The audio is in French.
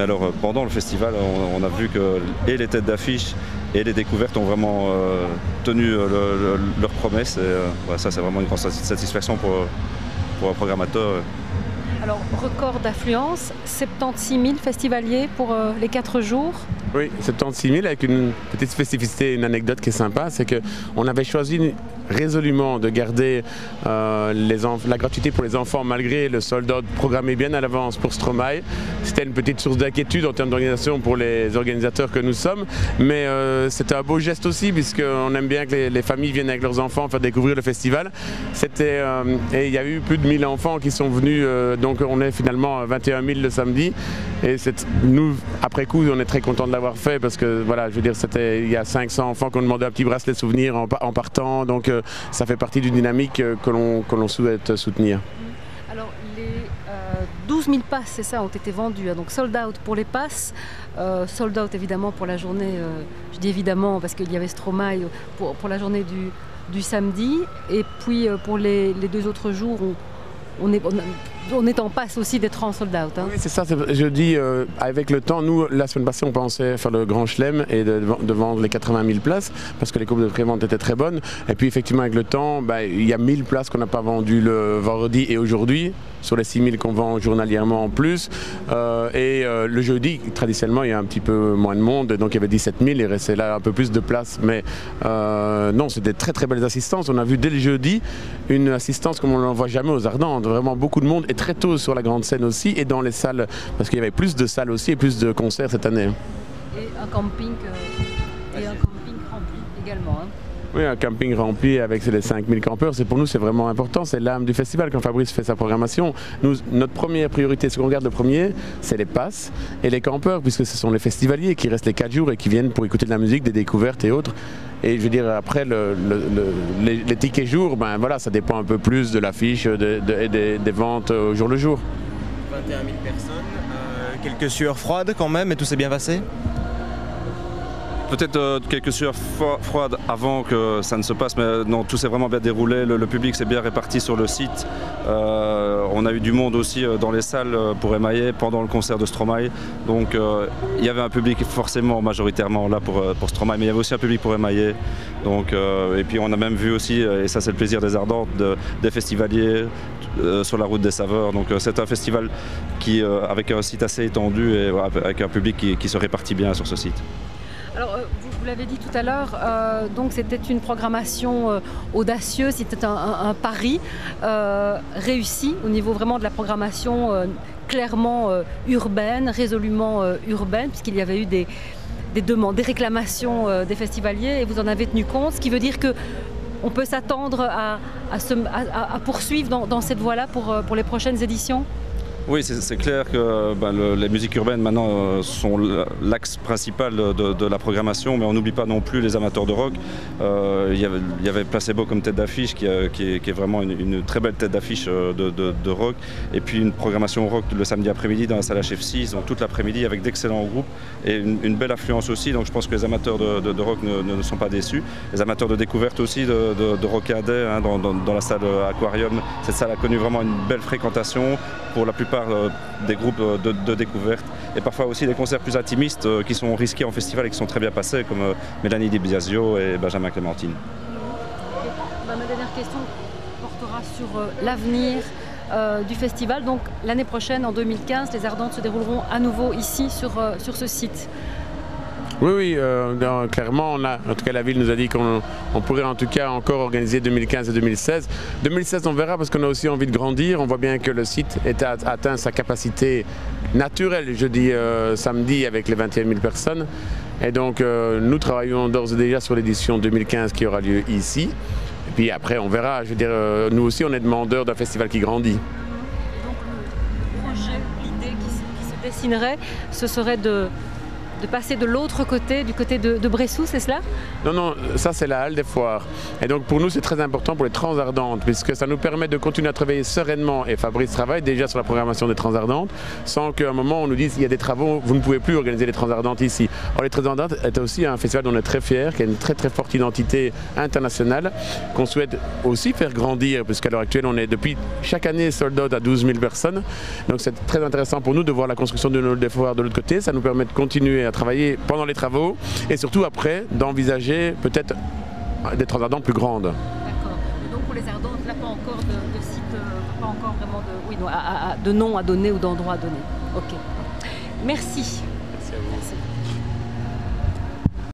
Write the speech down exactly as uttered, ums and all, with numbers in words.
Mais alors pendant le festival, on, on a vu que et les têtes d'affiche et les découvertes ont vraiment euh, tenu le, le, leurs promesses. Et euh, ouais, ça c'est vraiment une grande satisfaction pour, pour un programmateur. Alors, record d'affluence, soixante-seize mille festivaliers pour euh, les quatre jours. Oui, soixante-seize mille avec une petite spécificité, une anecdote qui est sympa, c'est qu'on avait choisi résolument de garder euh, les la gratuité pour les enfants malgré le sold-out programmé bien à l'avance pour Stromae. C'était une petite source d'inquiétude en termes d'organisation pour les organisateurs que nous sommes, mais euh, c'était un beau geste aussi puisqu'on aime bien que les, les familles viennent avec leurs enfants faire découvrir le festival. C'était euh, et il y a eu plus de mille enfants qui sont venus, euh, donc on est finalement à vingt et un mille le samedi. Et nous, après coup, on est très contents de l'avoir fait parce que voilà, je veux dire, c'était il y a cinq cents enfants qui ont demandé un petit bracelet souvenir en, en partant, donc euh, ça fait partie d'une dynamique euh, que l'on que l'on souhaite soutenir. Alors les euh, douze mille passes, c'est ça, ont été vendus, hein, donc sold out pour les passes, euh, sold out évidemment pour la journée, euh, je dis évidemment parce qu'il y avait Stromae pour, pour la journée du, du samedi, et puis euh, pour les, les deux autres jours, on, on est... On a, on est en passe aussi d'être en sold out. Hein. Oui, c'est ça, je dis, euh, avec le temps, nous, la semaine passée, on pensait faire le grand chelem et de, de vendre les quatre-vingt mille places, parce que les courbes de prévente étaient très bonnes. Et puis, effectivement, avec le temps, bah, il y a mille places qu'on n'a pas vendues le vendredi et aujourd'hui, sur les six mille qu'on vend journalièrement en plus. Euh, et euh, le jeudi, traditionnellement, il y a un petit peu moins de monde, donc il y avait dix-sept mille, il restait là un peu plus de place. Mais euh, non, c'est des très très belles assistances. On a vu dès le jeudi une assistance comme on ne l'en voit jamais aux Ardentes. Vraiment beaucoup de monde. Et très tôt sur la grande scène aussi et dans les salles, parce qu'il y avait plus de salles aussi et plus de concerts cette année. Et un camping, euh, et un camping rempli également. Hein. Oui, un camping rempli avec les cinq mille campeurs, c'est pour nous c'est vraiment important, c'est l'âme du festival quand Fabrice fait sa programmation. Nous, notre première priorité, ce qu'on regarde le premier, c'est les passes et les campeurs, puisque ce sont les festivaliers qui restent les quatre jours et qui viennent pour écouter de la musique, des découvertes et autres. Et je veux dire, après, le, le, le, les, les tickets jours, ben voilà, ça dépend un peu plus de l'affiche et de, de, de, des ventes au jour le jour. vingt et un mille personnes, euh, quelques sueurs froides quand même, et tout s'est bien passé? Peut-être euh, quelques sueurs froides avant que ça ne se passe, mais non, tout s'est vraiment bien déroulé. Le, le public s'est bien réparti sur le site. Euh, on a eu du monde aussi dans les salles pour émailler pendant le concert de Stromae. Donc euh, il y avait un public forcément majoritairement là pour, pour Stromae, mais il y avait aussi un public pour émailler. Donc, euh, et puis on a même vu aussi, et ça c'est le plaisir des Ardentes, de, des festivaliers euh, sur la route des saveurs. Donc euh, c'est un festival qui, euh, avec un site assez étendu et voilà, avec un public qui, qui se répartit bien sur ce site. Alors, vous, vous l'avez dit tout à l'heure, euh, donc c'était une programmation euh, audacieuse, c'était un, un, un pari euh, réussi au niveau vraiment de la programmation euh, clairement euh, urbaine, résolument euh, urbaine, puisqu'il y avait eu des, des demandes, des réclamations euh, des festivaliers et vous en avez tenu compte, ce qui veut dire que on peut s'attendre à, à, à, à poursuivre dans, dans cette voie-là pour, pour les prochaines éditions? Oui, c'est clair que ben, le, les musiques urbaines maintenant euh, sont l'axe principal de, de la programmation, mais on n'oublie pas non plus les amateurs de rock. Euh, il, y avait, il y avait Placebo comme tête d'affiche qui, qui, qui est vraiment une, une très belle tête d'affiche de, de, de rock, et puis une programmation rock le samedi après-midi dans la salle H F six, donc toute l'après-midi avec d'excellents groupes et une, une belle affluence aussi, donc je pense que les amateurs de, de, de rock ne, ne sont pas déçus. Les amateurs de découverte aussi, de, de, de rock indé, hein, dans, dans, dans la salle Aquarium, cette salle a connu vraiment une belle fréquentation pour la plupart des groupes de, de découverte et parfois aussi des concerts plus intimistes euh, qui sont risqués en festival et qui sont très bien passés comme euh, Mélanie Di Biasio et Benjamin Clémentine. Ma dernière question portera sur euh, l'avenir euh, du festival. Donc l'année prochaine, en deux mille quinze, les Ardentes se dérouleront à nouveau ici sur, euh, sur ce site. Oui, oui, euh, non, clairement, on a, en tout cas la ville nous a dit qu'on on pourrait en tout cas encore organiser deux mille quinze et deux mille seize. deux mille seize on verra parce qu'on a aussi envie de grandir, on voit bien que le site est à, atteint sa capacité naturelle, je dis euh, samedi avec les vingt et un mille personnes. Et donc euh, nous travaillons d'ores et déjà sur l'édition deux mille quinze qui aura lieu ici. Et puis après on verra, je veux dire, euh, nous aussi on est demandeurs d'un festival qui grandit. Et donc le projet, l'idée qui, qui se dessinerait, ce serait de... de passer de l'autre côté, du côté de, de Bressou, c'est cela? Non, non, ça c'est la halle des foires. Et donc pour nous c'est très important pour les Transardentes, puisque ça nous permet de continuer à travailler sereinement, et Fabrice travaille déjà sur la programmation des Transardentes, sans qu'à un moment on nous dise il y a des travaux, vous ne pouvez plus organiser les Transardentes ici. Or les Transardentes est aussi un festival dont on est très fier, qui a une très très forte identité internationale, qu'on souhaite aussi faire grandir, puisqu'à l'heure actuelle on est depuis chaque année sold out à douze mille personnes. Donc c'est très intéressant pour nous de voir la construction de nos des foires de l'autre côté. Ça nous permet de continuer à travailler pendant les travaux et surtout après d'envisager peut-être des Transardentes plus grandes. D'accord. Donc pour les Ardentes, là pas encore de, de site, euh, pas encore vraiment de, oui, non, à, à, de nom à donner ou d'endroit à donner. Ok. Merci. Merci à vous. Merci.